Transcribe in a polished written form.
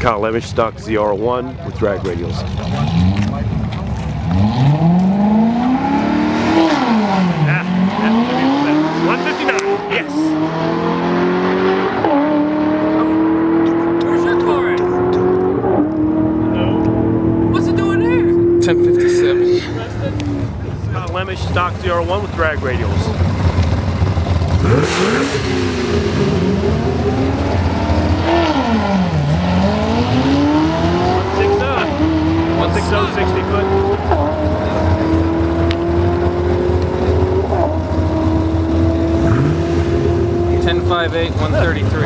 Kyle Lemish, Stock ZR1 with Drag Radials. 159, yes. Where's your car at? What's it doing there? 1057. Kyle Lemish, Stock ZR1 with Drag Radials. 160, 60 foot. 1058, 133.